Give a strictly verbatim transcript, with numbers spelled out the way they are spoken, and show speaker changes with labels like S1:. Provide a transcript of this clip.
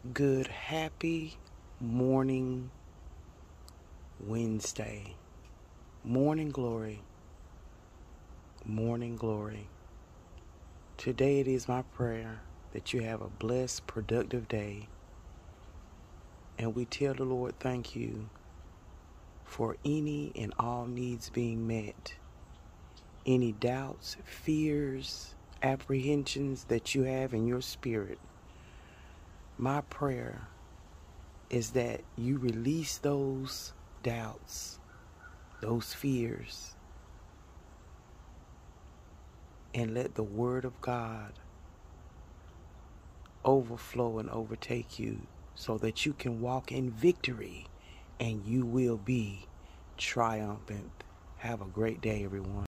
S1: Good, happy morning Wednesday. Morning glory. Morning glory. Today it is my prayer that you have a blessed, productive day. And we tell the Lord thank you for any and all needs being met. Any doubts, fears, apprehensions that you have in your spirit. My prayer is that you release those doubts, those fears, and let the word of God overflow and overtake you so that you can walk in victory and you will be triumphant. Have a great day, everyone.